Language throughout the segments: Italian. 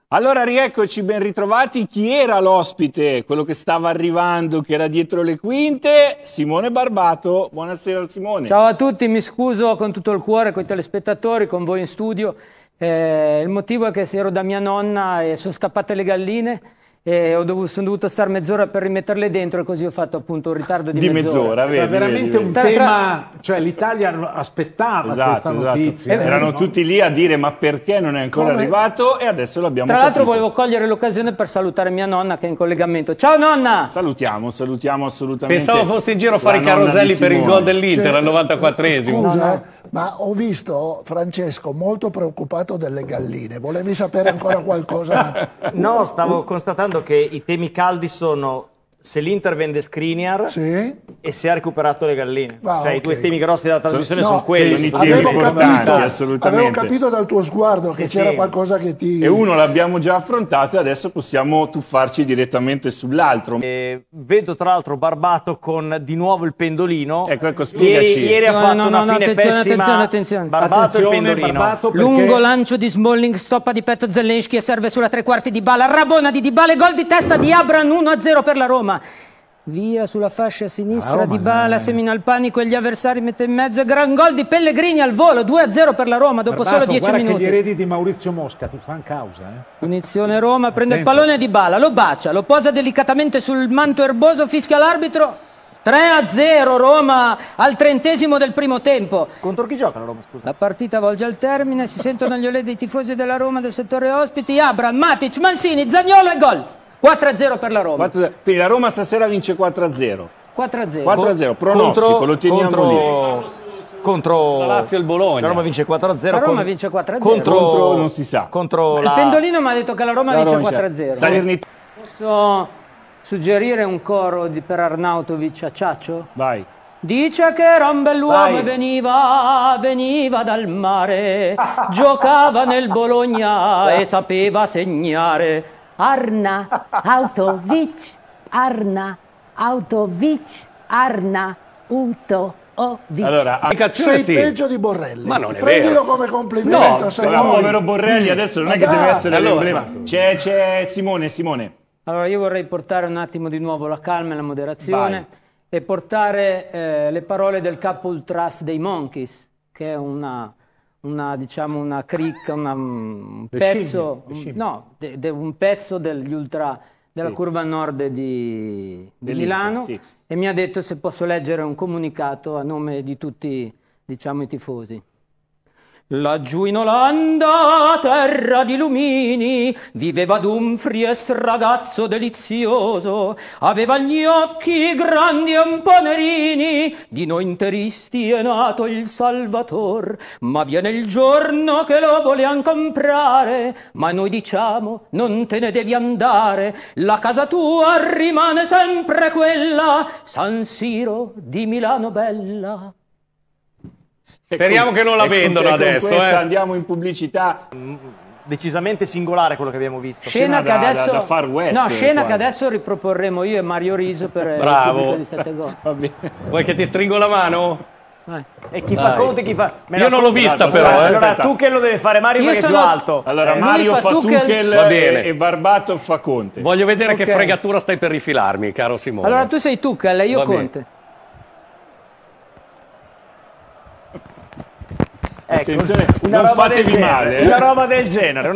Allora rieccoci, ben ritrovati. Chi era l'ospite? Quello che stava arrivando, che era dietro le quinte? Simone Barbato. Buonasera Simone. Ciao a tutti, mi scuso con tutto il cuore, con i telespettatori, con voi in studio. Il motivo è che ero da mia nonna e sono scappate le galline e sono dovuto stare mezz'ora per rimetterle dentro e così ho fatto appunto un ritardo di mezz'ora. Vedi, è veramente vedi. un tema, cioè l'Italia aspettava questa notizia. Erano tutti lì a dire ma perché non è ancora arrivato, e adesso l'abbiamo capito. Tra l'altro volevo cogliere l'occasione per salutare mia nonna che è in collegamento. Ciao nonna! Salutiamo assolutamente. Pensavo fosse in giro a fare i caroselli per il gol dell'Inter al 94esimo. Scusa, ma ho visto Francesco molto preoccupato delle galline. Volevi sapere ancora qualcosa? No, stavo constatando che i temi caldi sono se l'Inter vende Skriniar e se ha recuperato le galline. Cioè i due temi grossi della trasmissione sono quelli. Avevo capito dal tuo sguardo che c'era qualcosa che ti... E uno l'abbiamo già affrontato e adesso possiamo tuffarci direttamente sull'altro. Vedo tra l'altro Barbato con di nuovo il pendolino. Ecco, spiegaci. Ieri ha fatto una fine pessima. Attenzione. Barbato e il pendolino. Barbato Lungo lancio di Smalling, stoppa di petto Zelensky e serve sulla tre quarti di Dybala, rabona di Dybala, gol di testa di Abraham, 1-0 per la Roma. Via sulla fascia a sinistra di Dybala, semina il panico e gli avversari mette in mezzo, e gran gol di Pellegrini al volo, 2-0 per la Roma dopo solo 10 minuti. Che gli eredi di Maurizio Mosca ti fanno causa, Punizione Roma, prende il pallone di Dybala, lo bacia, lo posa delicatamente sul manto erboso, fischia l'arbitro. 3-0 Roma al 30° del primo tempo. Contro chi gioca la Roma, scusa? La partita volge al termine, si sentono gli olè dei tifosi della Roma del settore ospiti, Abraham, Matic, Mancini, Zaniolo e gol. 4-0 per la Roma. Quindi la Roma stasera vince 4-0. 4-0. Pronostico, lo teniamo lì. Contro la Lazio e il Bologna. La Roma vince 4-0. La Roma vince 4-0. Contro non si sa. Il pendolino mi ha detto che la Roma vince 4-0. Posso suggerire un coro per Arnautovic a Ciaccio? Vai. Dice che era un bell'uomo e veniva dal mare, giocava nel Bologna e sapeva segnare. Arnautovic. Allora, sei peggio di Borrelli. Ma non è Prendilo vero. come complimento. No, però povero Borrelli adesso non è che deve essere l'emblema. C'è Simone. Allora io vorrei portare un attimo di nuovo la calma e la moderazione e portare le parole del capo ultras dei Monkeys, che è una cricca, un pezzo, un pezzo degli ultra della curva nord di Milano, e mi ha detto se posso leggere un comunicato a nome di tutti, diciamo, i tifosi. Laggiù in Olanda, terra di lumini, viveva Dumfries, ragazzo delizioso, aveva gli occhi grandi e un po' nerini, di noi interisti è nato il Salvator, ma viene il giorno che lo volean comprare, ma noi diciamo non te ne devi andare, la casa tua rimane sempre quella, San Siro di Milano bella. Speriamo che non la vendono adesso. Andiamo in pubblicità. Decisamente singolare quello che abbiamo visto. Scena che adesso, da Far West. No, scena che adesso riproporremo io e Mario Riso per il pubblico di 7 gol. Vuoi che ti stringo la mano? E chi fa conto e chi fa... Io non l'ho vista però. Allora Tuchel lo deve fare Mario perché è più alto. Allora Mario fa Tuchel e Barbato fa Conte. Voglio vedere che fregatura stai per rifilarmi, caro Simone. Allora tu sei Tuchel e io Conte. Ecco, non fatevi male. Una roba del genere,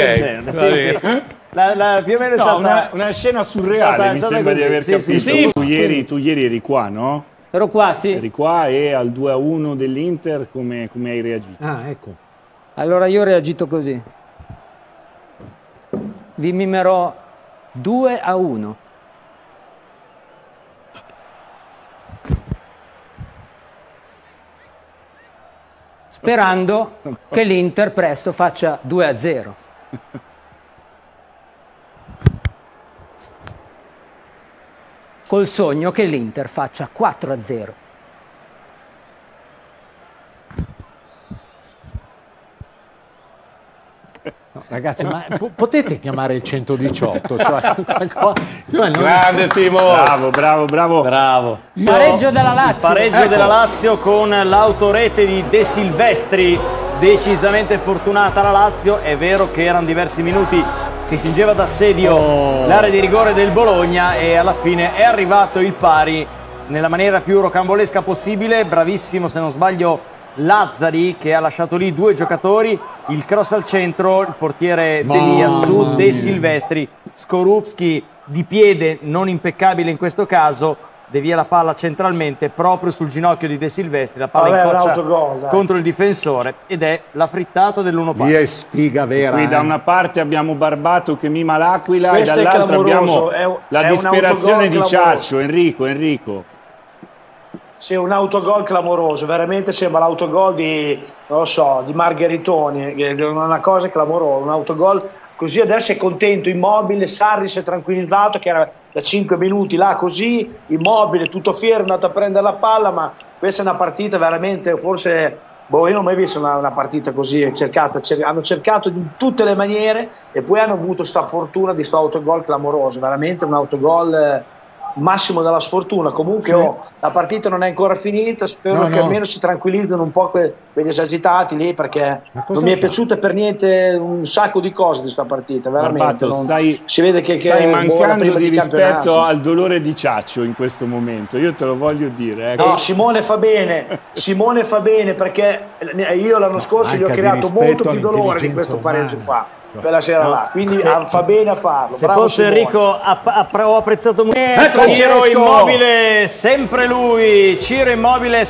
più o meno è stata una scena surreale, mi sembra di aver capito. Tu ieri eri qua, no? Ero qua, sì. Eri qua e al 2-1 dell'Inter come hai reagito? Ecco. Allora io ho reagito così. Vi mimerò 2-1. Sperando che l'Inter presto faccia 2-0. Col sogno che l'Inter faccia 4-0. Ragazzi, ma potete chiamare il 118? Grande Simo! Bravo. Pareggio della Lazio. Pareggio della Lazio con l'autorete di De Silvestri. Decisamente fortunata la Lazio. È vero che erano diversi minuti che fingeva d'assedio l'area di rigore del Bologna e alla fine è arrivato il pari nella maniera più rocambolesca possibile. Bravissimo, se non sbaglio, Lazzari, che ha lasciato lì due giocatori, il cross al centro, il portiere Delia su De Silvestri, Skorupski di piede non impeccabile in questo caso, devia la palla centralmente proprio sul ginocchio di De Silvestri, la palla incrocia contro il difensore ed è la frittata dell'1-1. È sfiga vera. Qui da una parte abbiamo Barbato che mima l'Aquila e dall'altra abbiamo la disperazione di Ciaccio. Enrico. Sì, un autogol clamoroso, veramente sembra l'autogol di, non lo so, di Margheritoni, è una cosa clamorosa, un autogol così. Adesso è contento, Immobile, Sarri si è tranquillizzato che era da 5 minuti là così, Immobile tutto fiero, è andato a prendere la palla, ma questa è una partita veramente, forse, io non ho mai visto una partita così, hanno cercato in tutte le maniere e poi hanno avuto sta fortuna di sto autogol clamoroso, veramente un autogol massimo della sfortuna. Comunque la partita non è ancora finita, spero che almeno si tranquillizzino un po' quegli esagitati lì, perché non mi è piaciuta per niente un sacco di cose di questa partita, veramente. Barbato, si vede che stai mancando di rispetto al dolore di Ciaccio in questo momento, io te lo voglio dire. No, Simone fa bene perché io l'anno scorso gli ho creato molto più dolore di questo pareggio qua. Quella sera là, quindi fa bene a farlo. Se posso Enrico, ho apprezzato molto Ciro Immobile, sempre lui, Ciro Immobile,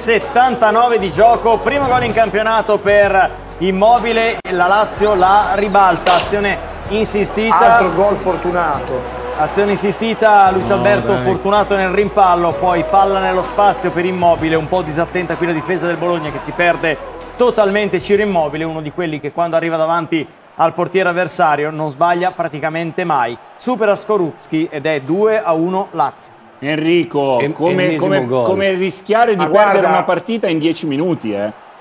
79 di gioco, primo gol in campionato per Immobile, la Lazio la ribalta, azione insistita, altro gol fortunato, azione insistita, Luis Alberto fortunato nel rimpallo, poi palla nello spazio per Immobile, un po' disattenta qui la difesa del Bologna che si perde totalmente. Ciro Immobile, uno di quelli che quando arriva davanti al portiere avversario non sbaglia praticamente mai, supera Skorupski ed è 2-1 Lazio. Enrico, come rischiare di perdere una partita in 10 minuti,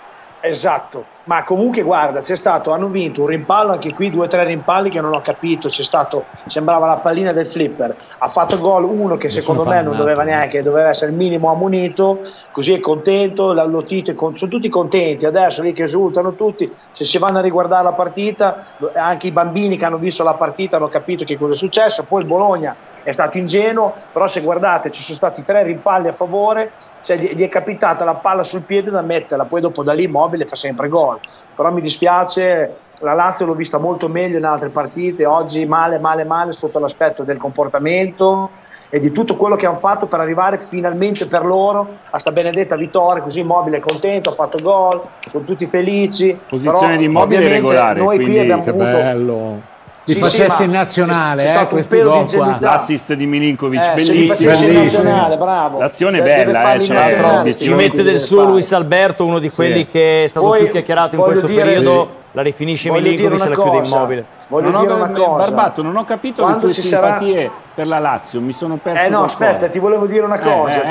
Esatto, ma comunque guarda, hanno vinto un rimpallo, anche qui 2 o 3 rimpalli che non ho capito, sembrava la pallina del flipper, ha fatto gol uno che secondo me non doveva neanche, doveva essere il minimo ammonito, così è contento, Lotito, sono tutti contenti, adesso lì che esultano tutti, se si vanno a riguardare la partita, anche i bambini che hanno visto la partita hanno capito che cosa è successo, poi il Bologna è stato ingenuo, però se guardate ci sono stati 3 rimpalli a favore, cioè gli è capitata la palla sul piede da metterla, poi dopo da lì Immobile fa sempre gol, però mi dispiace, la Lazio l'ho vista molto meglio in altre partite, oggi male sotto l'aspetto del comportamento e di tutto quello che hanno fatto per arrivare finalmente per loro a sta benedetta vittoria, così Immobile è contento, ha fatto gol, sono tutti felici. Posizione di Immobile regolare, noi quindi qui abbiamo che bello. Ti facessi in nazionale, questi gol qua. L'assist di Milinkovic, bellissimo. Bravo. L'azione è bella, ci mette del suo Luis Alberto, uno di quelli che è stato più chiacchierato in questo periodo, la rifinisce Milinkovic e la chiude Immobile. Voglio dire una cosa. Barbato, non ho capito le tue simpatie per la Lazio, mi sono perso no, aspetta, ti volevo dire una cosa,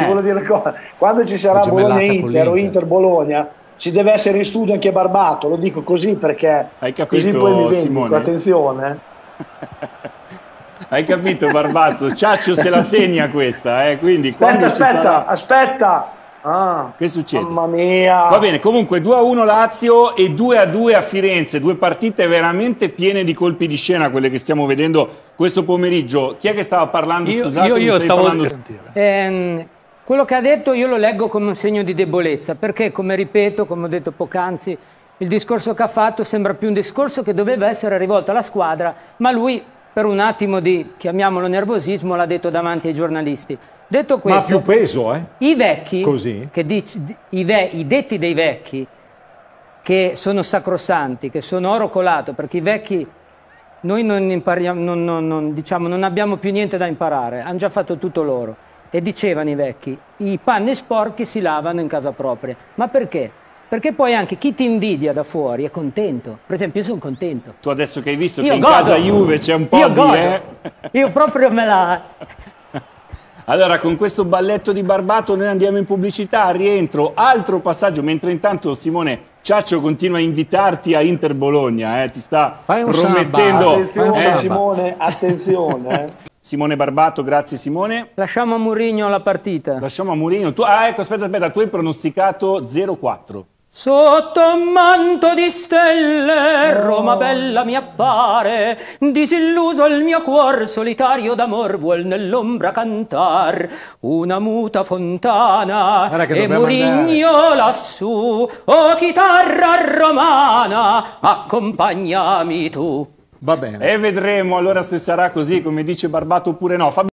Quando ci sarà Bologna-Inter o Inter-Bologna, ci deve essere in studio anche Barbato, lo dico così perché hai capito, così poi mi vendico, Simone? Attenzione. Hai capito Barbato? Ciaccio se la segna questa, quindi aspetta. Che succede? Mamma mia. Va bene, comunque 2-1 Lazio e 2-2 a Firenze, 2 partite veramente piene di colpi di scena quelle che stiamo vedendo questo pomeriggio. Chi è che stava parlando? Io stavo parlando. Quello che ha detto io lo leggo come un segno di debolezza, perché come ripeto, come ho detto poc'anzi, il discorso che ha fatto sembra più un discorso che doveva essere rivolto alla squadra, ma lui per un attimo di, chiamiamolo nervosismo, l'ha detto davanti ai giornalisti. Detto questo, ma ha più peso, i vecchi, così? I detti dei vecchi, che sono sacrosanti, che sono oro colato, perché i vecchi noi non impariamo, non abbiamo più niente da imparare, hanno già fatto tutto loro. E dicevano i vecchi, i panni sporchi si lavano in casa propria. Ma perché? Perché poi anche chi ti invidia da fuori è contento. Per esempio io sono contento. Tu adesso che hai visto che in casa Juve c'è un po' di... Io proprio me la... Allora, con questo balletto di Barbato noi andiamo in pubblicità, rientro, altro passaggio, mentre intanto Simone Ciaccio continua a invitarti a Inter Bologna, ti sta promettendo... Attenzione Simone, attenzione. Simone Barbato, grazie Simone. Lasciamo a Mourinho la partita. Lasciamo a Mourinho. Ecco, aspetta, tu hai pronosticato 0-4. Sotto un manto di stelle Roma bella mi appare, disilluso il mio cuor solitario d'amor vuol nell'ombra cantar una muta fontana e Murigno lassù, o chitarra romana accompagnami tu. Va bene. E vedremo allora se sarà così come dice Barbato oppure no.